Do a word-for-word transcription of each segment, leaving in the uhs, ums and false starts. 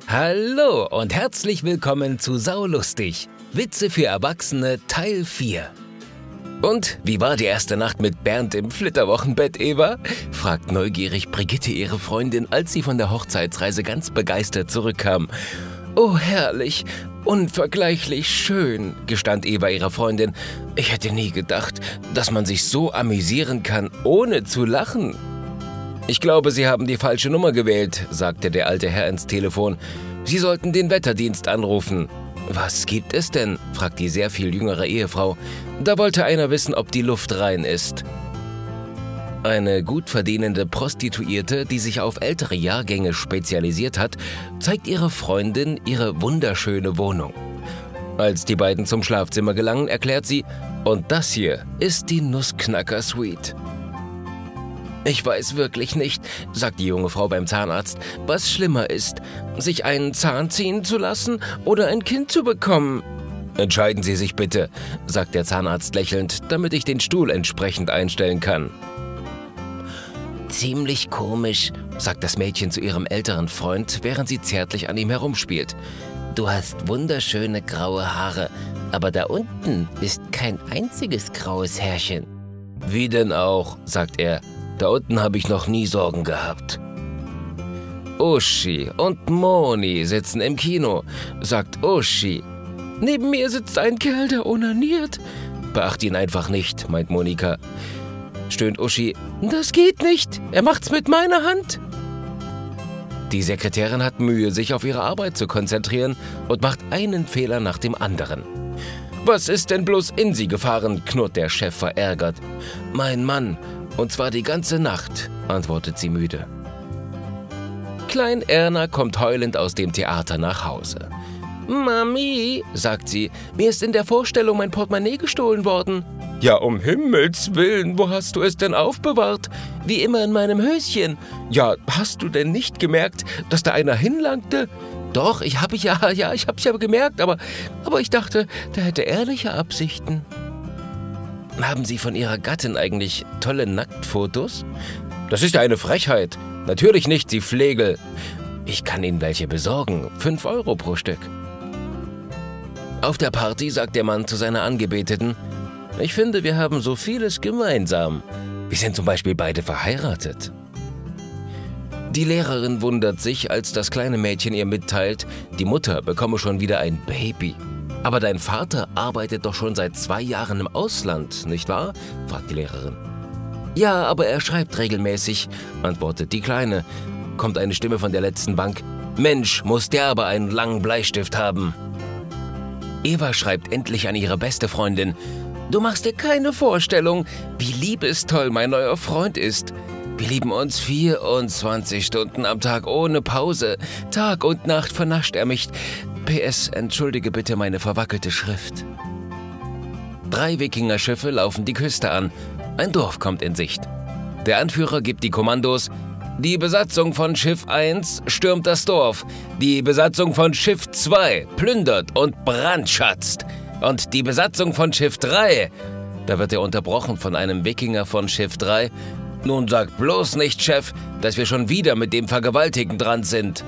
Hallo und herzlich willkommen zu Saulustig. Witze für Erwachsene Teil vier. Und wie war die erste Nacht mit Bernd im Flitterwochenbett, Eva? Fragt neugierig Brigitte ihre Freundin, als sie von der Hochzeitsreise ganz begeistert zurückkam. Oh, herrlich, unvergleichlich schön, gestand Eva ihrer Freundin. Ich hätte nie gedacht, dass man sich so amüsieren kann, ohne zu lachen. Ich glaube, Sie haben die falsche Nummer gewählt, sagte der alte Herr ins Telefon. Sie sollten den Wetterdienst anrufen. Was gibt es denn? fragt die sehr viel jüngere Ehefrau. Da wollte einer wissen, ob die Luft rein ist. Eine gut verdienende Prostituierte, die sich auf ältere Jahrgänge spezialisiert hat, zeigt ihrer Freundin ihre wunderschöne Wohnung. Als die beiden zum Schlafzimmer gelangen, erklärt sie, und das hier ist die Nussknacker-Suite. Ich weiß wirklich nicht, sagt die junge Frau beim Zahnarzt, was schlimmer ist, sich einen Zahn ziehen zu lassen oder ein Kind zu bekommen. Entscheiden Sie sich bitte, sagt der Zahnarzt lächelnd, damit ich den Stuhl entsprechend einstellen kann. Ziemlich komisch, sagt das Mädchen zu ihrem älteren Freund, während sie zärtlich an ihm herumspielt. Du hast wunderschöne graue Haare, aber da unten ist kein einziges graues Härchen. Wie denn auch, sagt er. Da unten habe ich noch nie Sorgen gehabt. Uschi und Moni sitzen im Kino, sagt Uschi. Neben mir sitzt ein Kerl, der onaniert. Beacht ihn einfach nicht, meint Monika. Stöhnt Uschi. Das geht nicht, er macht's mit meiner Hand. Die Sekretärin hat Mühe, sich auf ihre Arbeit zu konzentrieren und macht einen Fehler nach dem anderen. Was ist denn bloß in sie gefahren, knurrt der Chef verärgert. Mein Mann. Und zwar die ganze Nacht, antwortet sie müde. Klein Erna kommt heulend aus dem Theater nach Hause. Mami, sagt sie, mir ist in der Vorstellung mein Portemonnaie gestohlen worden. Ja, um Himmels Willen, wo hast du es denn aufbewahrt? Wie immer in meinem Höschen. Ja, hast du denn nicht gemerkt, dass da einer hinlangte? Doch, ich habe ja, ja, ich hab's ja gemerkt, aber, aber ich dachte, der hätte ehrliche Absichten. Haben Sie von Ihrer Gattin eigentlich tolle Nacktfotos? Das ist ja eine Frechheit. Natürlich nicht, Sie Flegel. Ich kann Ihnen welche besorgen. Fünf Euro pro Stück. Auf der Party sagt der Mann zu seiner Angebeteten, ich finde, wir haben so vieles gemeinsam. Wir sind zum Beispiel beide verheiratet. Die Lehrerin wundert sich, als das kleine Mädchen ihr mitteilt, die Mutter bekomme schon wieder ein Baby. Aber dein Vater arbeitet doch schon seit zwei Jahren im Ausland, nicht wahr? Fragt die Lehrerin. Ja, aber er schreibt regelmäßig, antwortet die Kleine. Kommt eine Stimme von der letzten Bank. Mensch, muss der aber einen langen Bleistift haben. Eva schreibt endlich an ihre beste Freundin. Du machst dir keine Vorstellung, wie liebestoll mein neuer Freund ist. Wir lieben uns vierundzwanzig Stunden am Tag ohne Pause. Tag und Nacht vernascht er mich. P S, entschuldige bitte meine verwackelte Schrift. Drei Wikingerschiffe laufen die Küste an. Ein Dorf kommt in Sicht. Der Anführer gibt die Kommandos. Die Besatzung von Schiff eins stürmt das Dorf. Die Besatzung von Schiff zwei plündert und brandschatzt. Und die Besatzung von Schiff drei... Da wird er unterbrochen von einem Wikinger von Schiff drei. Nun sag bloß nicht, Chef, dass wir schon wieder mit dem Vergewaltigen dran sind.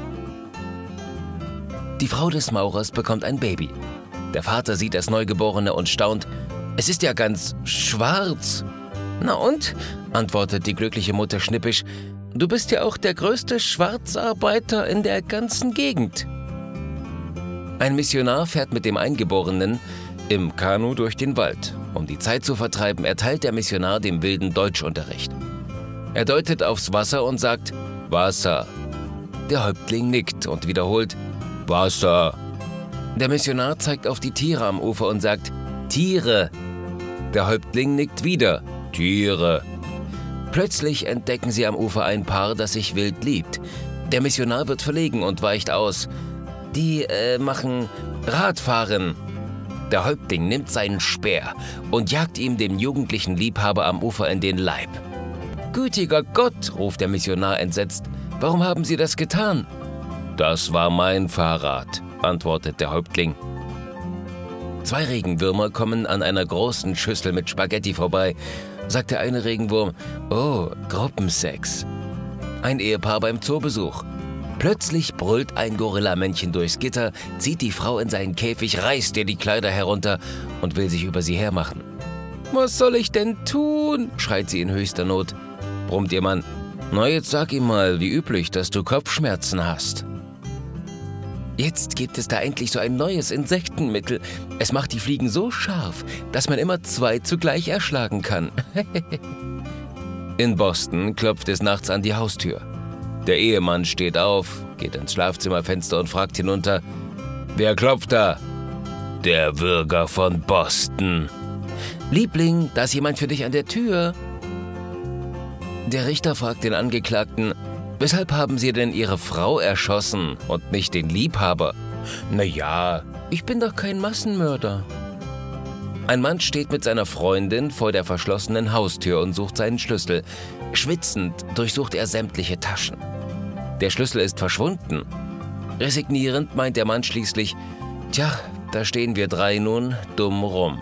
Die Frau des Maurers bekommt ein Baby. Der Vater sieht das Neugeborene und staunt. Es ist ja ganz schwarz. Na und? Antwortet die glückliche Mutter schnippisch. Du bist ja auch der größte Schwarzarbeiter in der ganzen Gegend. Ein Missionar fährt mit dem Eingeborenen im Kanu durch den Wald. Um die Zeit zu vertreiben, erteilt der Missionar dem Wilden Deutschunterricht. Er deutet aufs Wasser und sagt, Wasser. Der Häuptling nickt und wiederholt, Wasser. Der Missionar zeigt auf die Tiere am Ufer und sagt, Tiere. Der Häuptling nickt wieder, Tiere. Plötzlich entdecken sie am Ufer ein Paar, das sich wild liebt. Der Missionar wird verlegen und weicht aus. Die äh, machen Radfahren. Der Häuptling nimmt seinen Speer und jagt ihm den jugendlichen Liebhaber am Ufer in den Leib. Gütiger Gott, ruft der Missionar entsetzt, warum haben Sie das getan? Das war mein Fahrrad, antwortet der Häuptling. Zwei Regenwürmer kommen an einer großen Schüssel mit Spaghetti vorbei, sagt der eine Regenwurm, oh, Gruppensex. Ein Ehepaar beim Zoobesuch. Plötzlich brüllt ein Gorillamännchen durchs Gitter, zieht die Frau in seinen Käfig, reißt ihr die Kleider herunter und will sich über sie hermachen. »Was soll ich denn tun?« schreit sie in höchster Not. Brummt ihr Mann. »Na, jetzt sag ihm mal, wie üblich, dass du Kopfschmerzen hast.« Jetzt gibt es da endlich so ein neues Insektenmittel. Es macht die Fliegen so scharf, dass man immer zwei zugleich erschlagen kann. In Boston klopft es nachts an die Haustür. Der Ehemann steht auf, geht ins Schlafzimmerfenster und fragt hinunter: »Wer klopft da?« »Der Bürger von Boston.« »Liebling, da ist jemand für dich an der Tür.« Der Richter fragt den Angeklagten: »Weshalb haben Sie denn Ihre Frau erschossen und nicht den Liebhaber?« »Na ja, ich bin doch kein Massenmörder.« Ein Mann steht mit seiner Freundin vor der verschlossenen Haustür und sucht seinen Schlüssel. Schwitzend durchsucht er sämtliche Taschen. Der Schlüssel ist verschwunden. Resignierend meint der Mann schließlich: »Tja, da stehen wir drei nun dumm rum.«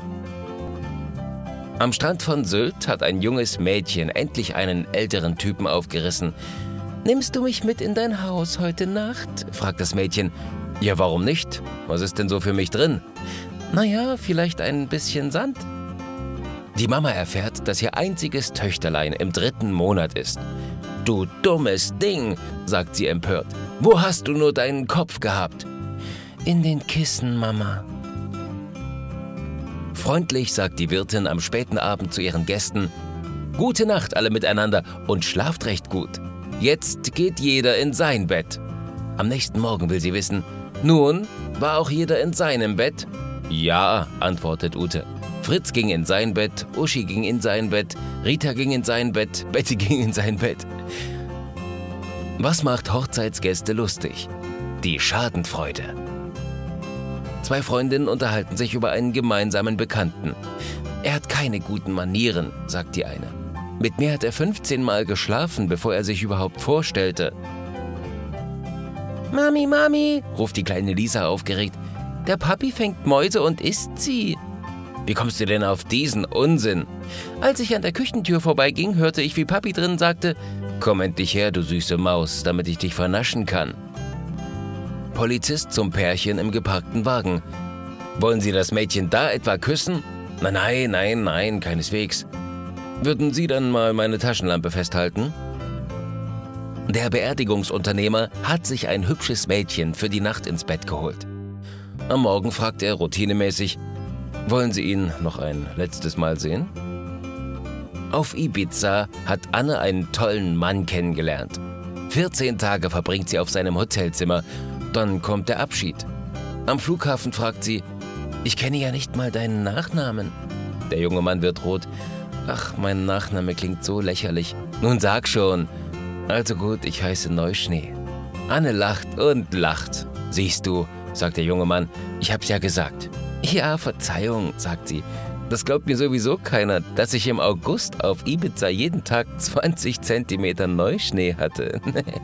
Am Strand von Sylt hat ein junges Mädchen endlich einen älteren Typen aufgerissen. »Nimmst du mich mit in dein Haus heute Nacht?« fragt das Mädchen. »Ja, warum nicht? Was ist denn so für mich drin?« »Naja, vielleicht ein bisschen Sand.« Die Mama erfährt, dass ihr einziges Töchterlein im dritten Monat ist. »Du dummes Ding«, sagt sie empört. »Wo hast du nur deinen Kopf gehabt?« »In den Kissen, Mama.« Freundlich sagt die Wirtin am späten Abend zu ihren Gästen: »Gute Nacht alle miteinander und schlaft recht gut. Jetzt geht jeder in sein Bett.« Am nächsten Morgen will sie wissen: »Nun, war auch jeder in seinem Bett?« »Ja«, antwortet Ute. Fritz ging in sein Bett, Uschi ging in sein Bett, Rita ging in sein Bett, Betty ging in sein Bett. Was macht Hochzeitsgäste lustig? Die Schadenfreude. Zwei Freundinnen unterhalten sich über einen gemeinsamen Bekannten. »Er hat keine guten Manieren«, sagt die eine. »Mit mir hat er fünfzehn Mal geschlafen, bevor er sich überhaupt vorstellte.« »Mami, Mami«, ruft die kleine Lisa aufgeregt, »der Papi fängt Mäuse und isst sie.« »Wie kommst du denn auf diesen Unsinn?« »Als ich an der Küchentür vorbeiging, hörte ich, wie Papi drinnen sagte: »Komm endlich her, du süße Maus, damit ich dich vernaschen kann.« Polizist zum Pärchen im geparkten Wagen. »Wollen Sie das Mädchen da etwa küssen?« »Nein, nein, nein, nein, keineswegs.« »Würden Sie dann mal meine Taschenlampe festhalten?« Der Beerdigungsunternehmer hat sich ein hübsches Mädchen für die Nacht ins Bett geholt. Am Morgen fragt er routinemäßig: »Wollen Sie ihn noch ein letztes Mal sehen?« Auf Ibiza hat Anne einen tollen Mann kennengelernt. vierzehn Tage verbringt sie auf seinem Hotelzimmer. Dann kommt der Abschied. Am Flughafen fragt sie: »Ich kenne ja nicht mal deinen Nachnamen.« Der junge Mann wird rot. »Ach, mein Nachname klingt so lächerlich.« »Nun sag schon.« »Also gut, ich heiße Neuschnee.« Anne lacht und lacht. »Siehst du«, sagt der junge Mann, »ich hab's ja gesagt.« »Ja, Verzeihung«, sagt sie. »Das glaubt mir sowieso keiner, dass ich im August auf Ibiza jeden Tag zwanzig Zentimeter Neuschnee hatte.«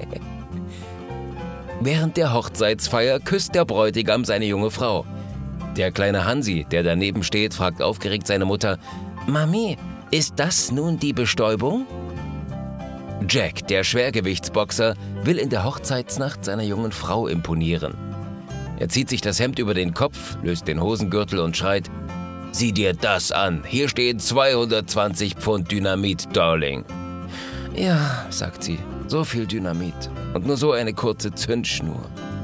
Während der Hochzeitsfeier küsst der Bräutigam seine junge Frau. Der kleine Hansi, der daneben steht, fragt aufgeregt seine Mutter: »Mami, ist das nun die Bestäubung?« Jack, der Schwergewichtsboxer, will in der Hochzeitsnacht seiner jungen Frau imponieren. Er zieht sich das Hemd über den Kopf, löst den Hosengürtel und schreit: »Sieh dir das an, hier stehen zweihundertzwanzig Pfund Dynamit, Darling.« »Ja«, sagt sie, »so viel Dynamit und nur so eine kurze Zündschnur.«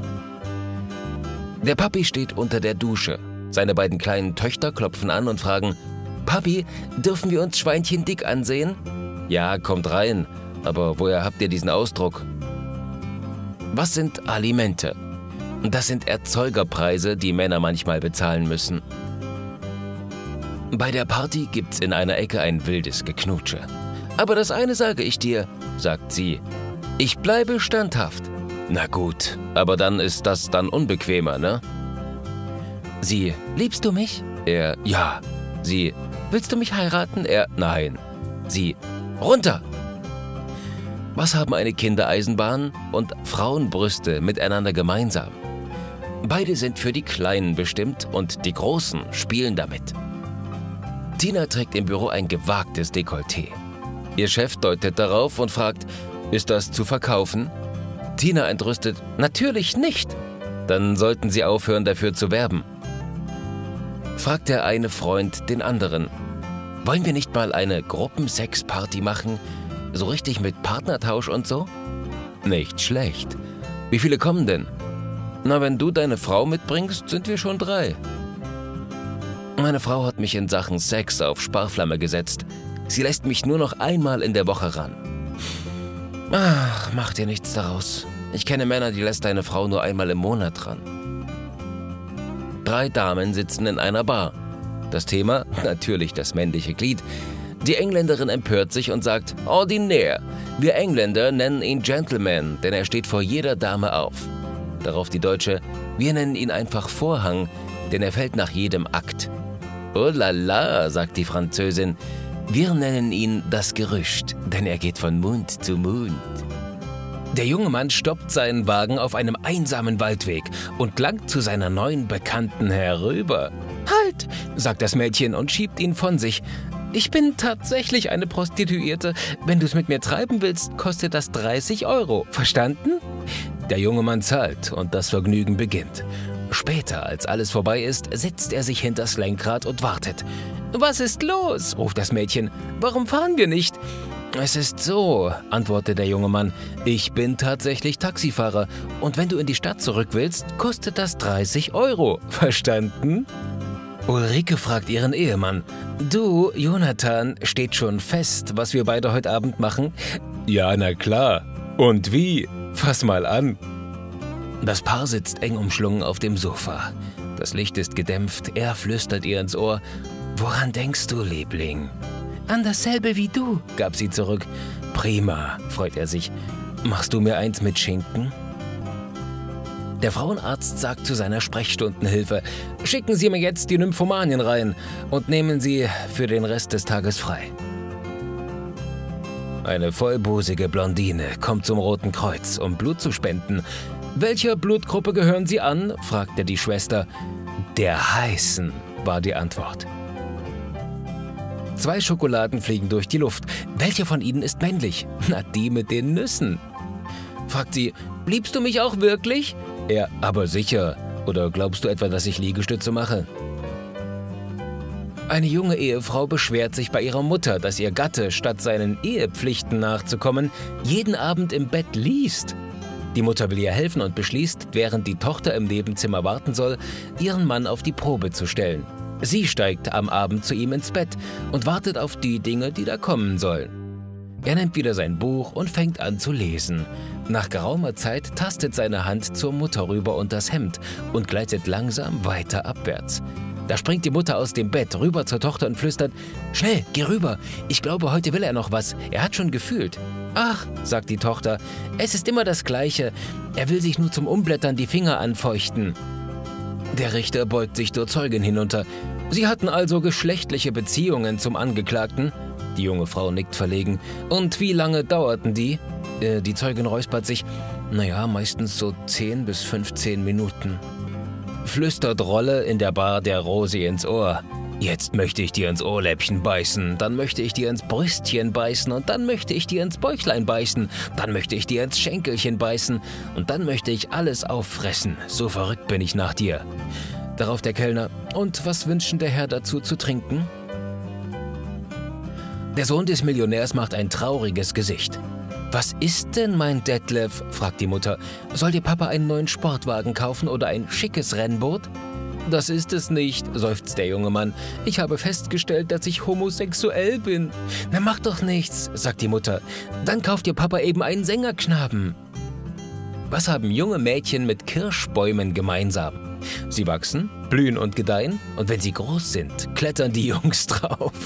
Der Papi steht unter der Dusche. Seine beiden kleinen Töchter klopfen an und fragen: »Papi, dürfen wir uns Schweinchen dick ansehen?« »Ja, kommt rein. Aber woher habt ihr diesen Ausdruck?« Was sind Alimente? Das sind Erzeugerpreise, die Männer manchmal bezahlen müssen. Bei der Party gibt's in einer Ecke ein wildes Geknutsche. »Aber das eine sage ich dir«, sagt sie, »ich bleibe standhaft.« »Na gut, aber dann ist das dann unbequemer, ne?« Sie: »Liebst du mich?« Er: »Ja.« Sie: »Willst du mich heiraten?« Er: »Nein.« Sie: »Runter!« Was haben eine Kindereisenbahn und Frauenbrüste miteinander gemeinsam? Beide sind für die Kleinen bestimmt und die Großen spielen damit. Tina trägt im Büro ein gewagtes Dekolleté. Ihr Chef deutet darauf und fragt: »Ist das zu verkaufen?« Tina entrüstet: Natürlich nicht. Dann sollten Sie aufhören, dafür zu werben. Fragt der eine Freund den anderen: Wollen wir nicht mal eine Gruppensexparty machen? So richtig mit Partnertausch und so? Nicht schlecht. Wie viele kommen denn? Na, wenn du deine Frau mitbringst, sind wir schon drei. Meine Frau hat mich in Sachen Sex auf Sparflamme gesetzt. Sie lässt mich nur noch einmal in der Woche ran. Ach, mach dir nichts daraus. Ich kenne Männer, die lässt deine Frau nur einmal im Monat ran. Drei Damen sitzen in einer Bar. Das Thema? Natürlich das männliche Glied. Die Engländerin empört sich und sagt: Ordinär. Wir Engländer nennen ihn Gentleman, denn er steht vor jeder Dame auf. Darauf die Deutsche: Wir nennen ihn einfach Vorhang, denn er fällt nach jedem Akt. Oh la la, sagt die Französin. Wir nennen ihn das Gerücht, denn er geht von Mund zu Mund. Der junge Mann stoppt seinen Wagen auf einem einsamen Waldweg und langt zu seiner neuen Bekannten herüber. Halt, sagt das Mädchen und schiebt ihn von sich. Ich bin tatsächlich eine Prostituierte. Wenn du es mit mir treiben willst, kostet das dreißig Euro. Verstanden? Der junge Mann zahlt und das Vergnügen beginnt. Später, als alles vorbei ist, setzt er sich hinters Lenkrad und wartet. Was ist los? Ruft das Mädchen. Warum fahren wir nicht? Es ist so, antwortet der junge Mann. Ich bin tatsächlich Taxifahrer und wenn du in die Stadt zurück willst, kostet das dreißig Euro. Verstanden? Ulrike fragt ihren Ehemann: Du, Jonathan, steht schon fest, was wir beide heute Abend machen? Ja, na klar. Und wie? Fass mal an. Das Paar sitzt eng umschlungen auf dem Sofa. Das Licht ist gedämpft, er flüstert ihr ins Ohr: Woran denkst du, Liebling? An dasselbe wie du, gab sie zurück. Prima, freut er sich. Machst du mir eins mit Schinken? Der Frauenarzt sagt zu seiner Sprechstundenhilfe: Schicken Sie mir jetzt die Nymphomanien rein und nehmen Sie für den Rest des Tages frei. Eine vollbusige Blondine kommt zum Roten Kreuz, um Blut zu spenden. Welcher Blutgruppe gehören Sie an? fragte die Schwester. Der heißen, war die Antwort. Zwei Schokoladen fliegen durch die Luft. Welche von ihnen ist männlich? Na, die mit den Nüssen. Fragt sie: Liebst du mich auch wirklich? Er: Aber sicher. Oder glaubst du etwa, dass ich Liegestütze mache? Eine junge Ehefrau beschwert sich bei ihrer Mutter, dass ihr Gatte, statt seinen Ehepflichten nachzukommen, jeden Abend im Bett liest. Die Mutter will ihr helfen und beschließt, während die Tochter im Nebenzimmer warten soll, ihren Mann auf die Probe zu stellen. Sie steigt am Abend zu ihm ins Bett und wartet auf die Dinge, die da kommen sollen. Er nimmt wieder sein Buch und fängt an zu lesen. Nach geraumer Zeit tastet seine Hand zur Mutter rüber und das Hemd und gleitet langsam weiter abwärts. Da springt die Mutter aus dem Bett rüber zur Tochter und flüstert: Schnell, geh rüber. Ich glaube, heute will er noch was. Er hat schon gefühlt. Ach, sagt die Tochter, es ist immer das Gleiche. Er will sich nur zum Umblättern die Finger anfeuchten. Der Richter beugt sich zur Zeugin hinunter. Sie hatten also geschlechtliche Beziehungen zum Angeklagten? Die junge Frau nickt verlegen. Und wie lange dauerten die? Äh, die Zeugin räuspert sich. Naja, meistens so zehn bis fünfzehn Minuten. Flüstert Rolle in der Bar der Rosi ins Ohr. Jetzt möchte ich dir ins Ohrläppchen beißen, dann möchte ich dir ins Brüstchen beißen und dann möchte ich dir ins Bäuchlein beißen, dann möchte ich dir ins Schenkelchen beißen und dann möchte ich alles auffressen. So verrückt bin ich nach dir. Darauf der Kellner: Und was wünschen der Herr dazu zu trinken? Der Sohn des Millionärs macht ein trauriges Gesicht. Was ist denn, mein Detlef? Fragt die Mutter. Soll dir Papa einen neuen Sportwagen kaufen oder ein schickes Rennboot? Das ist es nicht, seufzt der junge Mann. Ich habe festgestellt, dass ich homosexuell bin. Na, mach doch nichts, sagt die Mutter. Dann kauft dir Papa eben einen Sängerknaben. Was haben junge Mädchen mit Kirschbäumen gemeinsam? Sie wachsen, blühen und gedeihen und wenn sie groß sind, klettern die Jungs drauf.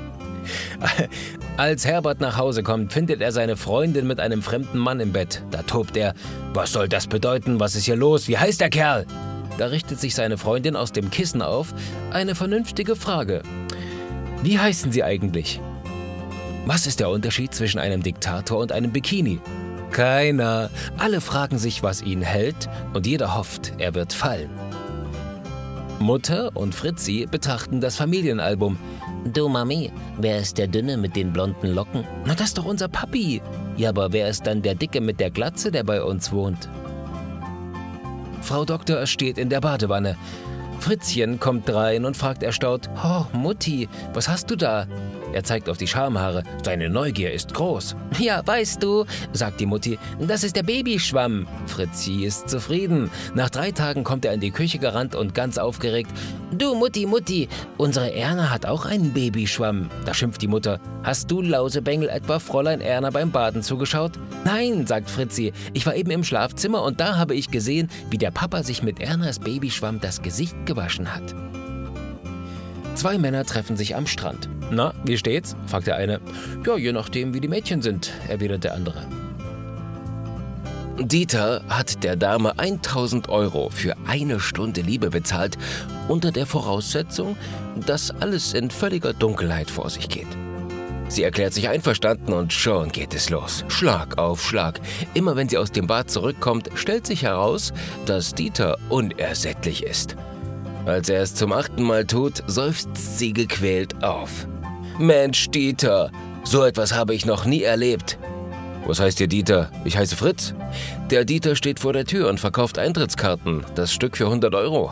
Als Herbert nach Hause kommt, findet er seine Freundin mit einem fremden Mann im Bett. Da tobt er: Was soll das bedeuten? Was ist hier los? Wie heißt der Kerl? Da richtet sich seine Freundin aus dem Kissen auf. Eine vernünftige Frage. Wie heißen Sie eigentlich? Was ist der Unterschied zwischen einem Diktator und einem Bikini? Keiner. Alle fragen sich, was ihn hält, und jeder hofft, er wird fallen. Mutter und Fritzi betrachten das Familienalbum. Du Mami, wer ist der Dünne mit den blonden Locken? Na, das ist doch unser Papi. Ja, aber wer ist dann der Dicke mit der Glatze, der bei uns wohnt? Frau Doktor steht in der Badewanne. Fritzchen kommt rein und fragt erstaunt, »Oh, Mutti, was hast du da?« Er zeigt auf die Schamhaare. Seine Neugier ist groß. »Ja, weißt du«, sagt die Mutti, »das ist der Babyschwamm.« Fritzi ist zufrieden. Nach drei Tagen kommt er in die Küche gerannt und ganz aufgeregt. »Du, Mutti, Mutti, unsere Erna hat auch einen Babyschwamm.« Da schimpft die Mutter. »Hast du, Lausebengel, etwa Fräulein Erna beim Baden zugeschaut?« »Nein«, sagt Fritzi, »ich war eben im Schlafzimmer und da habe ich gesehen, wie der Papa sich mit Ernas Babyschwamm das Gesicht gewaschen hat.« Zwei Männer treffen sich am Strand. »Na, wie steht's?« fragt der eine. »Ja, je nachdem, wie die Mädchen sind«, erwidert der andere. Dieter hat der Dame tausend Euro für eine Stunde Liebe bezahlt, unter der Voraussetzung, dass alles in völliger Dunkelheit vor sich geht. Sie erklärt sich einverstanden und schon geht es los. Schlag auf Schlag. Immer wenn sie aus dem Bad zurückkommt, stellt sich heraus, dass Dieter unersättlich ist. Als er es zum achten Mal tut, seufzt sie gequält auf. »Mensch, Dieter, so etwas habe ich noch nie erlebt.« »Was heißt hier Dieter? Ich heiße Fritz.« Der Dieter steht vor der Tür und verkauft Eintrittskarten. Das Stück für hundert Euro.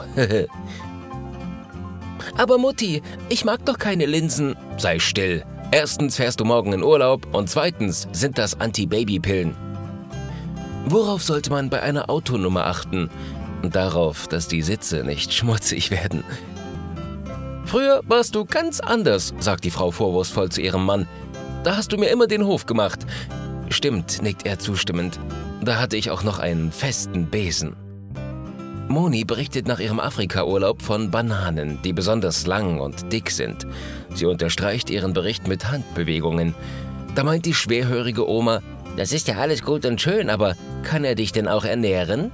»Aber Mutti, ich mag doch keine Linsen.« »Sei still. Erstens fährst du morgen in Urlaub und zweitens sind das Anti-Baby-Pillen.« Worauf sollte man bei einer Autonummer achten? Darauf, dass die Sitze nicht schmutzig werden. »Früher warst du ganz anders«, sagt die Frau vorwurfsvoll zu ihrem Mann. »Da hast du mir immer den Hof gemacht.« »Stimmt«, nickt er zustimmend. »Da hatte ich auch noch einen festen Besen.« Moni berichtet nach ihrem Afrika-Urlaub von Bananen, die besonders lang und dick sind. Sie unterstreicht ihren Bericht mit Handbewegungen. Da meint die schwerhörige Oma, »Das ist ja alles gut und schön, aber kann er dich denn auch ernähren?«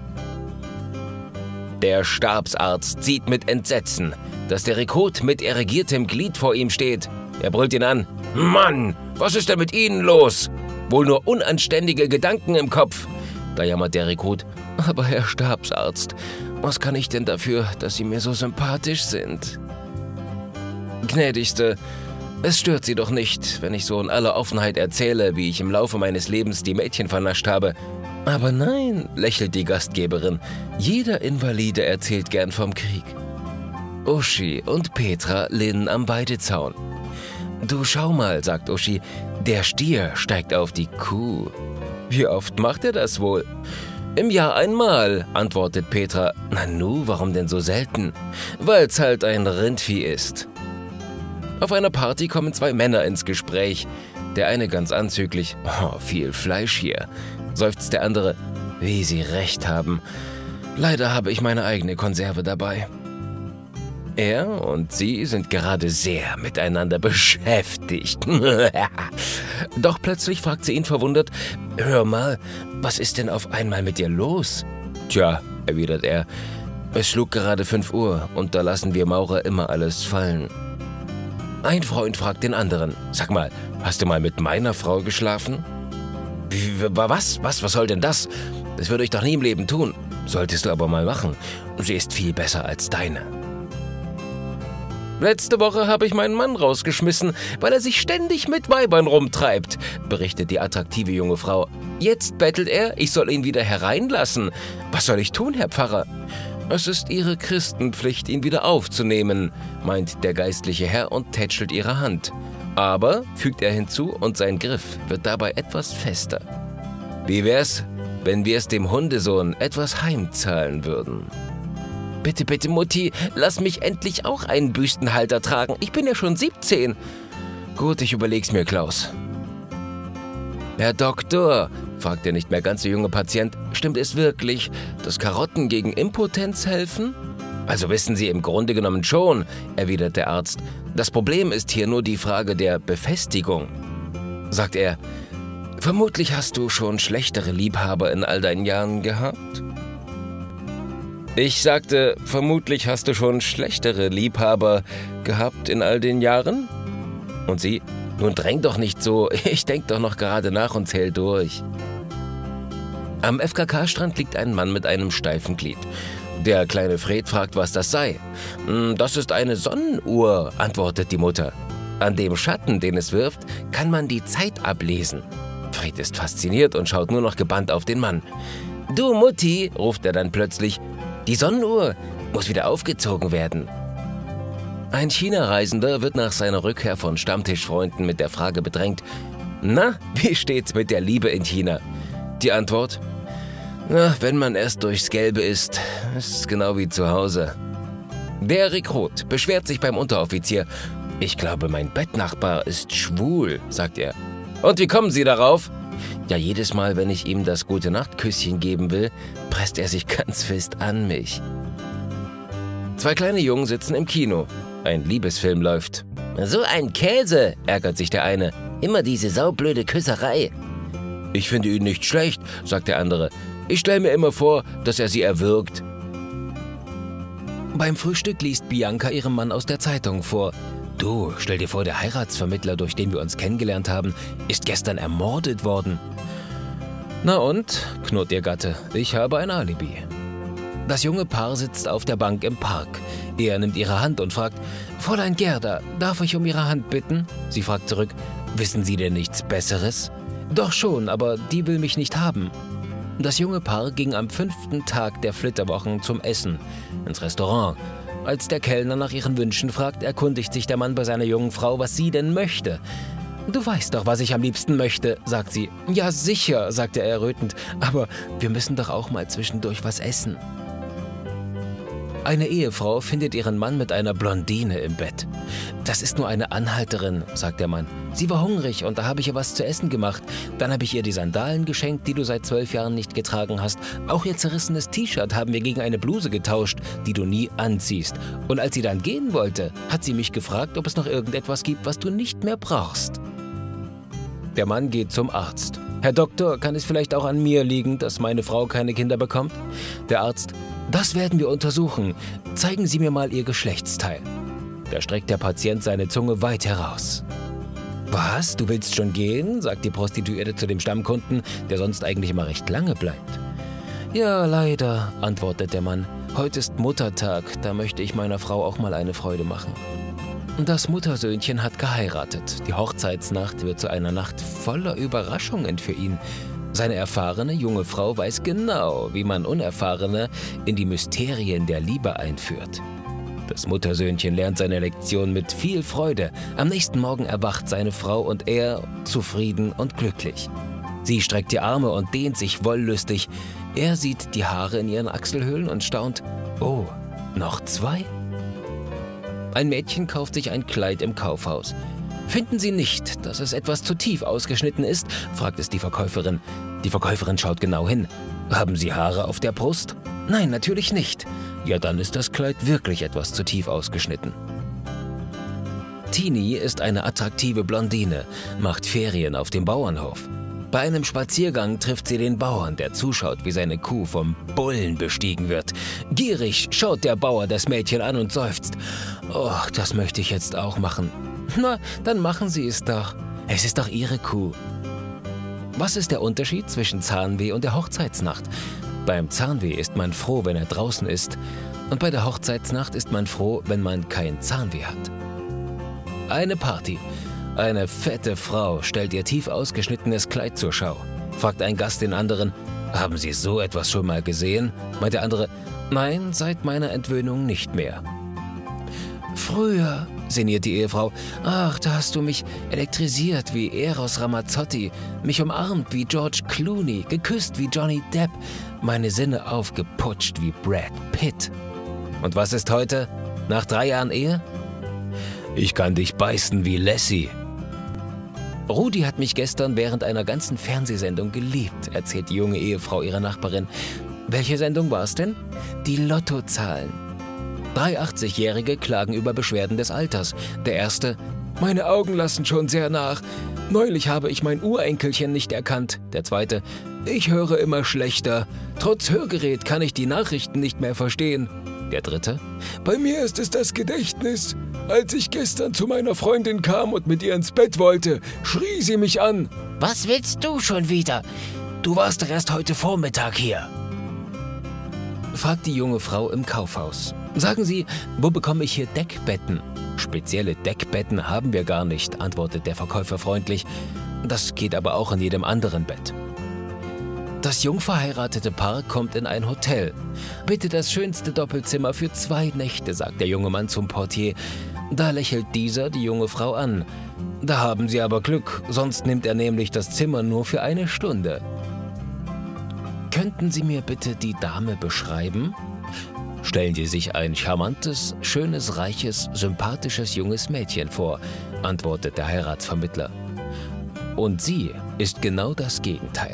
Der Stabsarzt sieht mit Entsetzen, dass der Rekrut mit erregiertem Glied vor ihm steht. Er brüllt ihn an. »Mann, was ist denn mit Ihnen los? Wohl nur unanständige Gedanken im Kopf.« Da jammert der Rekrut. »Aber Herr Stabsarzt, was kann ich denn dafür, dass Sie mir so sympathisch sind?« »Gnädigste, es stört Sie doch nicht, wenn ich so in aller Offenheit erzähle, wie ich im Laufe meines Lebens die Mädchen vernascht habe.« »Aber nein«, lächelt die Gastgeberin, »jeder Invalide erzählt gern vom Krieg.« Uschi und Petra lehnen am Weidezaun. »Du schau mal«, sagt Uschi, »der Stier steigt auf die Kuh.« »Wie oft macht er das wohl?« »Im Jahr einmal«, antwortet Petra. »Nanu, warum denn so selten?« »Weil's halt ein Rindvieh ist.« Auf einer Party kommen zwei Männer ins Gespräch. Der eine ganz anzüglich, »Oh, viel Fleisch hier«, seufzt der andere, »wie Sie recht haben. Leider habe ich meine eigene Konserve dabei.« Er und sie sind gerade sehr miteinander beschäftigt. Doch plötzlich fragt sie ihn verwundert, »Hör mal, was ist denn auf einmal mit dir los?« »Tja«, erwidert er, »es schlug gerade fünf Uhr und da lassen wir Maurer immer alles fallen.« Ein Freund fragt den anderen, »Sag mal, hast du mal mit meiner Frau geschlafen?« Wie, was? Was? Was soll denn das? Das würde ich doch nie im Leben tun. Solltest du aber mal machen. Sie ist viel besser als deine.« »Letzte Woche habe ich meinen Mann rausgeschmissen, weil er sich ständig mit Weibern rumtreibt«, berichtet die attraktive junge Frau. »Jetzt bettelt er, ich soll ihn wieder hereinlassen. Was soll ich tun, Herr Pfarrer?« »Es ist Ihre Christenpflicht, ihn wieder aufzunehmen«, meint der geistliche Herr und tätschelt ihre Hand. Aber, fügt er hinzu, und sein Griff wird dabei etwas fester. »Wie wär's, wenn wir es dem Hundesohn etwas heimzahlen würden?« »Bitte, bitte, Mutti, lass mich endlich auch einen Büstenhalter tragen. Ich bin ja schon siebzehn.« »Gut, ich überleg's mir, Klaus.« »Herr Doktor«, fragt der nicht mehr ganz so junge Patient, »stimmt es wirklich, dass Karotten gegen Impotenz helfen?« »Also wissen Sie, im Grunde genommen schon«, erwidert der Arzt. »Das Problem ist hier nur die Frage der Befestigung.« Sagt er, »Vermutlich hast du schon schlechtere Liebhaber in all deinen Jahren gehabt?« Ich sagte, vermutlich hast du schon schlechtere Liebhaber gehabt in all den Jahren? Und sie, nun dräng doch nicht so, ich denk doch noch gerade nach und zähl durch. Am F K K-Strand liegt ein Mann mit einem steifen Glied. Der kleine Fred fragt, was das sei. »Das ist eine Sonnenuhr«, antwortet die Mutter. »An dem Schatten, den es wirft, kann man die Zeit ablesen.« Fred ist fasziniert und schaut nur noch gebannt auf den Mann. »Du Mutti«, ruft er dann plötzlich, »die Sonnenuhr muss wieder aufgezogen werden.« Ein China-Reisender wird nach seiner Rückkehr von Stammtischfreunden mit der Frage bedrängt, »Na, wie steht's mit der Liebe in China?« Die Antwort, »Na, wenn man erst durchs Gelbe ist, ist es genau wie zu Hause.« Der Rekrut beschwert sich beim Unteroffizier. »Ich glaube, mein Bettnachbar ist schwul«, sagt er. »Und wie kommen Sie darauf?« »Ja, jedes Mal, wenn ich ihm das Gute-Nacht-Küsschen geben will, presst er sich ganz fest an mich.« Zwei kleine Jungen sitzen im Kino. Ein Liebesfilm läuft. »So ein Käse«, ärgert sich der eine. »Immer diese saublöde Küsserei.« »Ich finde ihn nicht schlecht«, sagt der andere. »Ich stelle mir immer vor, dass er sie erwürgt.« Beim Frühstück liest Bianca ihrem Mann aus der Zeitung vor. »Du, stell dir vor, der Heiratsvermittler, durch den wir uns kennengelernt haben, ist gestern ermordet worden.« »Na und?«, knurrt ihr Gatte, »ich habe ein Alibi.« Das junge Paar sitzt auf der Bank im Park. Er nimmt ihre Hand und fragt, »Fräulein Gerda, darf ich um Ihre Hand bitten?« Sie fragt zurück, »Wissen Sie denn nichts Besseres?« »Doch schon, aber die will mich nicht haben.« Das junge Paar ging am fünften Tag der Flitterwochen zum Essen, ins Restaurant. Als der Kellner nach ihren Wünschen fragt, erkundigt sich der Mann bei seiner jungen Frau, was sie denn möchte. »Du weißt doch, was ich am liebsten möchte«, sagt sie. »Ja, sicher«, sagt er errötend, »aber wir müssen doch auch mal zwischendurch was essen.« Eine Ehefrau findet ihren Mann mit einer Blondine im Bett. »Das ist nur eine Anhalterin«, sagt der Mann. »Sie war hungrig und da habe ich ihr was zu essen gemacht. Dann habe ich ihr die Sandalen geschenkt, die du seit zwölf Jahren nicht getragen hast. Auch ihr zerrissenes T-Shirt haben wir gegen eine Bluse getauscht, die du nie anziehst. Und als sie dann gehen wollte, hat sie mich gefragt, ob es noch irgendetwas gibt, was du nicht mehr brauchst.« Der Mann geht zum Arzt. »Herr Doktor, kann es vielleicht auch an mir liegen, dass meine Frau keine Kinder bekommt?« Der Arzt, »Das werden wir untersuchen. Zeigen Sie mir mal Ihr Geschlechtsteil.« Da streckt der Patient seine Zunge weit heraus. »Was, du willst schon gehen?«, sagt die Prostituierte zu dem Stammkunden, der sonst eigentlich immer recht lange bleibt. »Ja, leider«, antwortet der Mann. »Heute ist Muttertag, da möchte ich meiner Frau auch mal eine Freude machen.« Das Muttersöhnchen hat geheiratet. Die Hochzeitsnacht wird zu einer Nacht voller Überraschungen für ihn. Seine erfahrene junge Frau weiß genau, wie man Unerfahrene in die Mysterien der Liebe einführt. Das Muttersöhnchen lernt seine Lektion mit viel Freude. Am nächsten Morgen erwacht seine Frau und er zufrieden und glücklich. Sie streckt die Arme und dehnt sich wollüstig. Er sieht die Haare in ihren Achselhöhlen und staunt, »Oh, noch zwei?« Ein Mädchen kauft sich ein Kleid im Kaufhaus. »Finden Sie nicht, dass es etwas zu tief ausgeschnitten ist?«, fragt es die Verkäuferin. Die Verkäuferin schaut genau hin. »Haben Sie Haare auf der Brust?« »Nein, natürlich nicht.« »Ja, dann ist das Kleid wirklich etwas zu tief ausgeschnitten.« Tini ist eine attraktive Blondine, macht Ferien auf dem Bauernhof. Bei einem Spaziergang trifft sie den Bauern, der zuschaut, wie seine Kuh vom Bullen bestiegen wird. Gierig schaut der Bauer das Mädchen an und seufzt. »Oh, das möchte ich jetzt auch machen.« »Na, dann machen Sie es doch. Es ist doch Ihre Kuh.« Was ist der Unterschied zwischen Zahnweh und der Hochzeitsnacht? Beim Zahnweh ist man froh, wenn er draußen ist. Und bei der Hochzeitsnacht ist man froh, wenn man kein Zahnweh hat. Eine Party. Eine fette Frau stellt ihr tief ausgeschnittenes Kleid zur Schau. Fragt ein Gast den anderen, »Haben Sie so etwas schon mal gesehen?« Meint der andere, »Nein, seit meiner Entwöhnung nicht mehr.« »Früher«, sinniert die Ehefrau, »ach, da hast du mich elektrisiert wie Eros Ramazzotti, mich umarmt wie George Clooney, geküsst wie Johnny Depp, meine Sinne aufgeputscht wie Brad Pitt. Und was ist heute? Nach drei Jahren Ehe? Ich kann dich beißen wie Lassie.« »Rudi hat mich gestern während einer ganzen Fernsehsendung geliebt«, erzählt die junge Ehefrau ihrer Nachbarin. »Welche Sendung war es denn?« »Die Lottozahlen.« Drei achtzigjährige klagen über Beschwerden des Alters. Der erste, »Meine Augen lassen schon sehr nach. Neulich habe ich mein Urenkelchen nicht erkannt.« Der zweite, »Ich höre immer schlechter. Trotz Hörgerät kann ich die Nachrichten nicht mehr verstehen.« Der dritte, »Bei mir ist es das Gedächtnis. Als ich gestern zu meiner Freundin kam und mit ihr ins Bett wollte, schrie sie mich an.« »Was willst du schon wieder? Du warst doch erst heute Vormittag hier.« Fragt die junge Frau im Kaufhaus. »Sagen Sie, wo bekomme ich hier Deckbetten?« »Spezielle Deckbetten haben wir gar nicht«, antwortet der Verkäufer freundlich. Das geht aber auch in jedem anderen Bett. Das jung verheiratete Paar kommt in ein Hotel. Bitte das schönste Doppelzimmer für zwei Nächte, sagt der junge Mann zum Portier. Da lächelt dieser die junge Frau an. Da haben Sie aber Glück, sonst nimmt er nämlich das Zimmer nur für eine Stunde. Könnten Sie mir bitte die Dame beschreiben? Stellen Sie sich ein charmantes, schönes, reiches, sympathisches junges Mädchen vor, antwortet der Heiratsvermittler. Und sie ist genau das Gegenteil.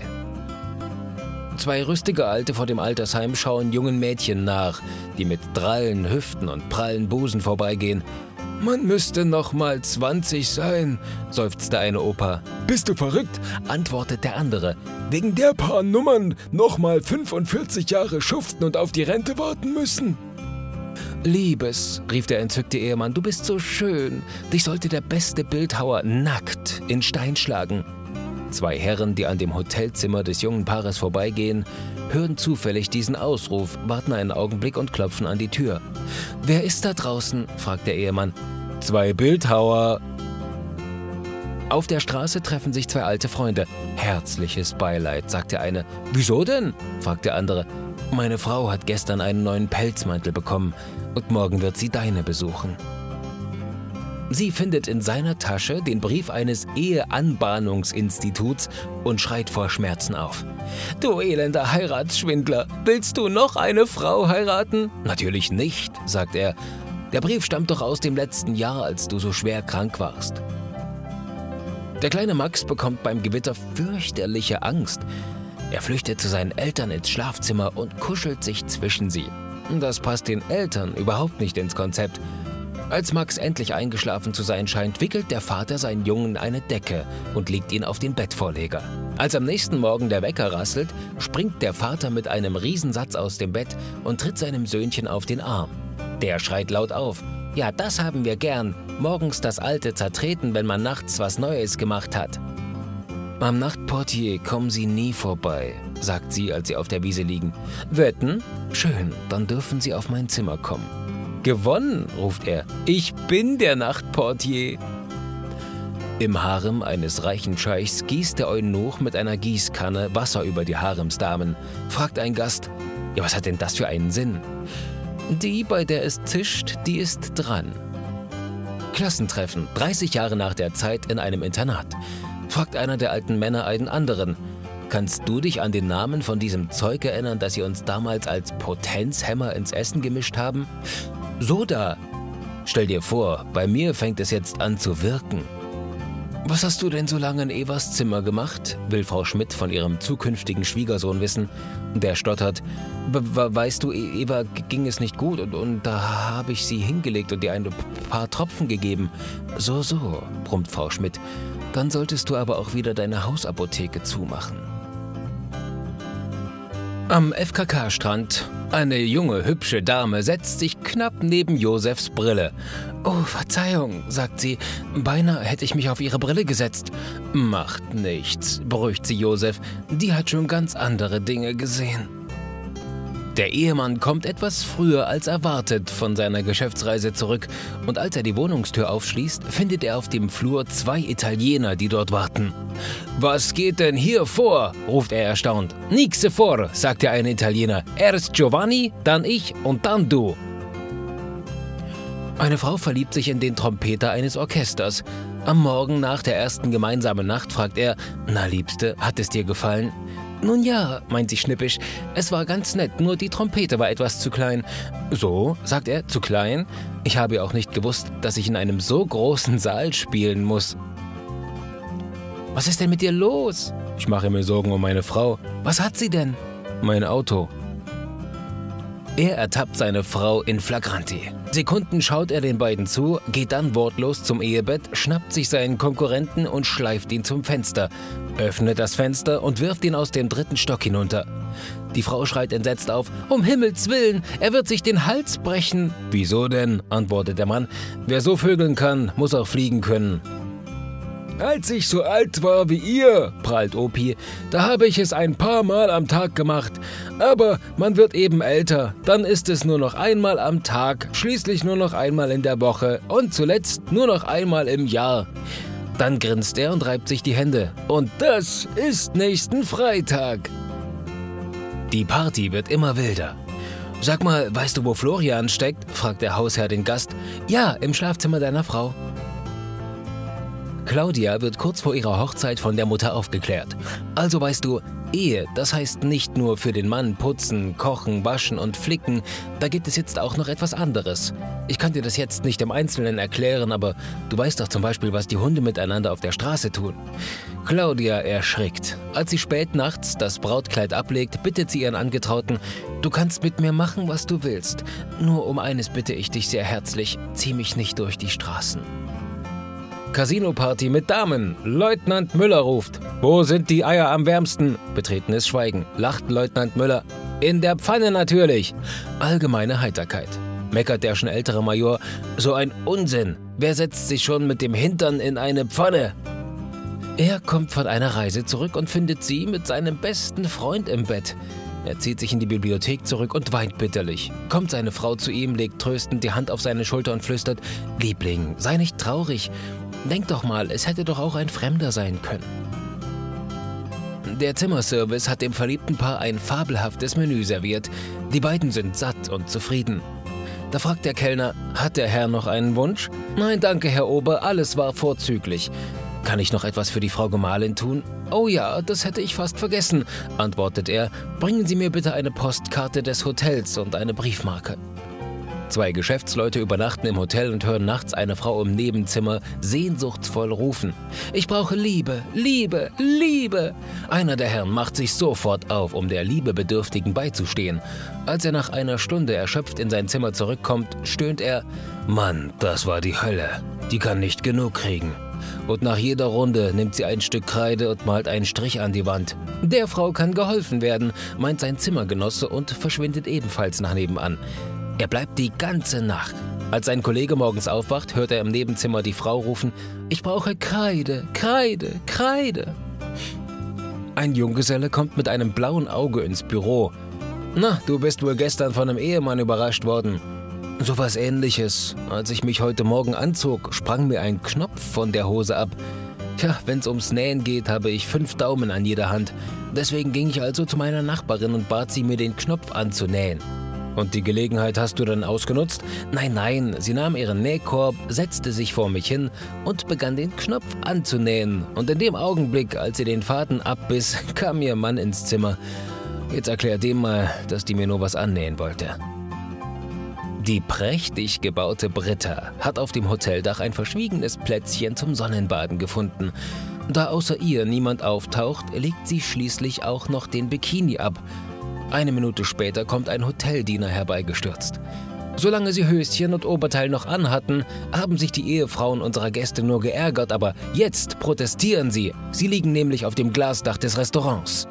Zwei rüstige Alte vor dem Altersheim schauen jungen Mädchen nach, die mit drallen Hüften und prallen Busen vorbeigehen. »Man müsste noch mal zwanzig sein«, seufzt der eine Opa. »Bist du verrückt?«, antwortet der andere. »Wegen der paar Nummern noch mal fünfundvierzig Jahre schuften und auf die Rente warten müssen?« »Liebes«, rief der entzückte Ehemann, »du bist so schön. Dich sollte der beste Bildhauer nackt in Stein schlagen.« Zwei Herren, die an dem Hotelzimmer des jungen Paares vorbeigehen, hören zufällig diesen Ausruf, warten einen Augenblick und klopfen an die Tür. »Wer ist da draußen?«, fragt der Ehemann. »Zwei Bildhauer.« Auf der Straße treffen sich zwei alte Freunde. »Herzliches Beileid«, sagt der eine. »Wieso denn?«, fragt der andere. »Meine Frau hat gestern einen neuen Pelzmantel bekommen und morgen wird sie deine besuchen.« Sie findet in seiner Tasche den Brief eines Eheanbahnungsinstituts und schreit vor Schmerzen auf. »Du elender Heiratsschwindler, willst du noch eine Frau heiraten?« »Natürlich nicht«, sagt er. »Der Brief stammt doch aus dem letzten Jahr, als du so schwer krank warst.« Der kleine Max bekommt beim Gewitter fürchterliche Angst. Er flüchtet zu seinen Eltern ins Schlafzimmer und kuschelt sich zwischen sie. Das passt den Eltern überhaupt nicht ins Konzept. Als Max endlich eingeschlafen zu sein scheint, wickelt der Vater seinen Jungen in eine Decke und legt ihn auf den Bettvorleger. Als am nächsten Morgen der Wecker rasselt, springt der Vater mit einem Riesensatz aus dem Bett und tritt seinem Söhnchen auf den Arm. Der schreit laut auf. »Ja, das haben wir gern. Morgens das Alte zertreten, wenn man nachts was Neues gemacht hat.« »Am Nachtportier kommen Sie nie vorbei«, sagt sie, als sie auf der Wiese liegen. »Wetten? Schön, dann dürfen Sie auf mein Zimmer kommen.« »Gewonnen«, ruft er. »Ich bin der Nachtportier.« Im Harem eines reichen Scheichs gießt der Eunuch mit einer Gießkanne Wasser über die Haremsdamen. Fragt ein Gast, »Ja, was hat denn das für einen Sinn?« »Die, bei der es zischt, die ist dran.« Klassentreffen, dreißig Jahre nach der Zeit in einem Internat. Fragt einer der alten Männer einen anderen, »Kannst du dich an den Namen von diesem Zeug erinnern, das sie uns damals als Potenzhämmer ins Essen gemischt haben?« »Soda.« »Stell dir vor, bei mir fängt es jetzt an zu wirken.« »Was hast du denn so lange in Evas Zimmer gemacht?«, will Frau Schmidt von ihrem zukünftigen Schwiegersohn wissen. Der stottert, »Weißt du, Eva ging es nicht gut und, und da habe ich sie hingelegt und ihr ein paar Tropfen gegeben.« »So, so«, brummt Frau Schmidt, »dann solltest du aber auch wieder deine Hausapotheke zumachen.« Am F K K-Strand. Eine junge, hübsche Dame setzt sich knapp neben Josefs Brille. »Oh, Verzeihung«, sagt sie, »beinahe hätte ich mich auf Ihre Brille gesetzt.« »Macht nichts«, beruhigt sie Josef, »die hat schon ganz andere Dinge gesehen.« Der Ehemann kommt etwas früher als erwartet von seiner Geschäftsreise zurück und als er die Wohnungstür aufschließt, findet er auf dem Flur zwei Italiener, die dort warten. »Was geht denn hier vor?«, ruft er erstaunt. »Nixe vor«, sagt der eine Italiener. »Erst Giovanni, dann ich und dann du.« Eine Frau verliebt sich in den Trompeter eines Orchesters. Am Morgen nach der ersten gemeinsamen Nacht fragt er, »Na, Liebste, hat es dir gefallen?« »Nun ja«, meint sie schnippisch, »es war ganz nett, nur die Trompete war etwas zu klein.« »So«, sagt er, »zu klein? Ich habe ja auch nicht gewusst, dass ich in einem so großen Saal spielen muss.« »Was ist denn mit dir los?« »Ich mache mir Sorgen um meine Frau.« »Was hat sie denn?« »Mein Auto.« Er ertappt seine Frau in Flagranti. Sekunden schaut er den beiden zu, geht dann wortlos zum Ehebett, schnappt sich seinen Konkurrenten und schleift ihn zum Fenster, öffnet das Fenster und wirft ihn aus dem dritten Stock hinunter. Die Frau schreit entsetzt auf, »Um Himmels Willen, er wird sich den Hals brechen!« »Wieso denn?«, antwortet der Mann, »wer so vögeln kann, muss auch fliegen können.« »Als ich so alt war wie ihr«, prahlt Opi, »da habe ich es ein paar Mal am Tag gemacht. Aber man wird eben älter, dann ist es nur noch einmal am Tag, schließlich nur noch einmal in der Woche und zuletzt nur noch einmal im Jahr. Dann grinst er und reibt sich die Hände. Und das ist nächsten Freitag. Die Party wird immer wilder. »Sag mal, weißt du, wo Florian steckt?« fragt der Hausherr den Gast. »Ja, im Schlafzimmer deiner Frau.« Claudia wird kurz vor ihrer Hochzeit von der Mutter aufgeklärt. Also weißt du, Ehe, das heißt nicht nur für den Mann putzen, kochen, waschen und flicken, da gibt es jetzt auch noch etwas anderes. Ich kann dir das jetzt nicht im Einzelnen erklären, aber du weißt doch zum Beispiel, was die Hunde miteinander auf der Straße tun. Claudia erschrickt. Als sie spät nachts das Brautkleid ablegt, bittet sie ihren Angetrauten, du kannst mit mir machen, was du willst. Nur um eines bitte ich dich sehr herzlich, zieh mich nicht durch die Straßen. Casino-Party mit Damen. Leutnant Müller ruft. Wo sind die Eier am wärmsten? Betretenes Schweigen. Lacht Leutnant Müller. In der Pfanne natürlich. Allgemeine Heiterkeit. Meckert der schon ältere Major. So ein Unsinn. Wer setzt sich schon mit dem Hintern in eine Pfanne? Er kommt von einer Reise zurück und findet sie mit seinem besten Freund im Bett. Er zieht sich in die Bibliothek zurück und weint bitterlich. Kommt seine Frau zu ihm, legt tröstend die Hand auf seine Schulter und flüstert, Liebling, sei nicht traurig. Denk doch mal, es hätte doch auch ein Fremder sein können. Der Zimmerservice hat dem verliebten Paar ein fabelhaftes Menü serviert. Die beiden sind satt und zufrieden. Da fragt der Kellner, hat der Herr noch einen Wunsch? Nein, danke, Herr Ober, alles war vorzüglich. Kann ich noch etwas für die Frau Gemahlin tun? Oh ja, das hätte ich fast vergessen, antwortet er. Bringen Sie mir bitte eine Postkarte des Hotels und eine Briefmarke. Zwei Geschäftsleute übernachten im Hotel und hören nachts eine Frau im Nebenzimmer sehnsuchtsvoll rufen. Ich brauche Liebe, Liebe, Liebe! Einer der Herren macht sich sofort auf, um der Liebebedürftigen beizustehen. Als er nach einer Stunde erschöpft in sein Zimmer zurückkommt, stöhnt er, Mann, das war die Hölle. Die kann nicht genug kriegen. Und nach jeder Runde nimmt sie ein Stück Kreide und malt einen Strich an die Wand. Der Frau kann geholfen werden, meint sein Zimmergenosse und verschwindet ebenfalls nach nebenan. Er bleibt die ganze Nacht. Als sein Kollege morgens aufwacht, hört er im Nebenzimmer die Frau rufen, ich brauche Kreide, Kreide, Kreide. Ein Junggeselle kommt mit einem blauen Auge ins Büro. Na, du bist wohl gestern von einem Ehemann überrascht worden. So was Ähnliches. Als ich mich heute Morgen anzog, sprang mir ein Knopf von der Hose ab. Tja, wenn's ums Nähen geht, habe ich fünf Daumen an jeder Hand. Deswegen ging ich also zu meiner Nachbarin und bat sie, mir den Knopf anzunähen. Und die Gelegenheit hast du dann ausgenutzt? Nein, nein, sie nahm ihren Nähkorb, setzte sich vor mich hin und begann den Knopf anzunähen. Und in dem Augenblick, als sie den Faden abbiss, kam ihr Mann ins Zimmer. Jetzt erklär dem mal, dass die mir nur was annähen wollte. Die prächtig gebaute Britta hat auf dem Hoteldach ein verschwiegenes Plätzchen zum Sonnenbaden gefunden. Da außer ihr niemand auftaucht, legt sie schließlich auch noch den Bikini ab. Eine Minute später kommt ein Hoteldiener herbeigestürzt. Solange sie Höschen und Oberteil noch anhatten, haben sich die Ehefrauen unserer Gäste nur geärgert, aber jetzt protestieren sie. Sie liegen nämlich auf dem Glasdach des Restaurants.